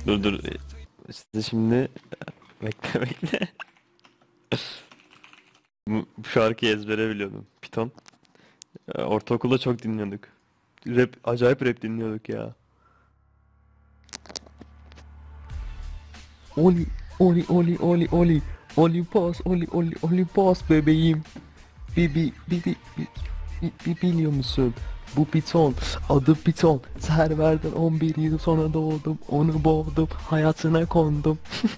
Dur dur. İşte şimdi bekle bekle. Bu şarkıyı ezbere biliyordum. Python. Ortaokulda çok dinliyorduk. Acayip rap dinliyorduk ya. Oli, oli, oli, oli, oli. Olimpos, oli, oli, Olimpos bebeğim. Biliyor musun? Bu Python, adı Python. Serverden 11 yıl sonra doğdum. Onu boğdum, hayatına kondum.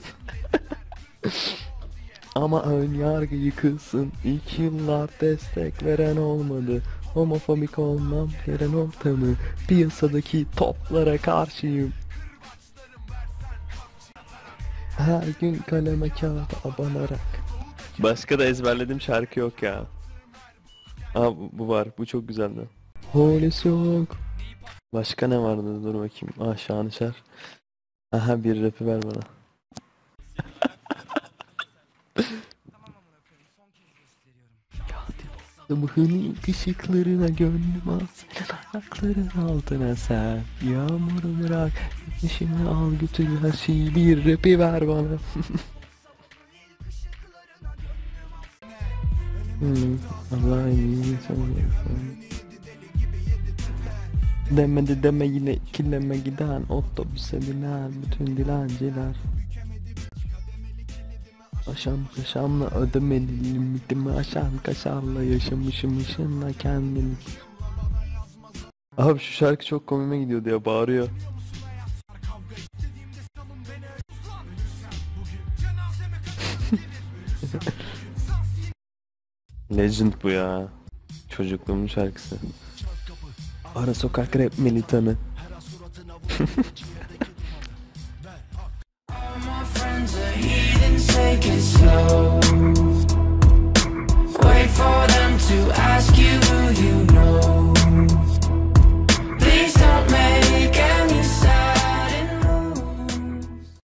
Ama ön yargı yıkılsın. İlk yıllar destek veren olmadı. Homofobik olmam veren ortamı. Piyasadaki toplara karşıyım. Her gün kaleme kağıda abanarak. Başka da ezberlediğim şarkı yok ya. Aa bu var. Bu çok güzeldi. Polis yok. Başka ne vardı? Dur bakayım. Ah Şanışer. Aha bir rapi ver bana. Mıhın ışıklarına gönlüm al. Ayakların altına sen. Yağmuru bırak. Güneşimi al götür her şeyi bir rapi ver bana. Allah iyi söylüyorsun. Demedi deme yine ikileme giden otobüse binen bütün dilenciler. Aşam kaşamla ödemeli limitimi aşan kaşarla yaşamışım ışınla kendimi. Abi şu şarkı çok komime gidiyordu ya, bağırıyor. Legend bu ya. Çocukluğumun şarkısı. Ara sokak rap militanı.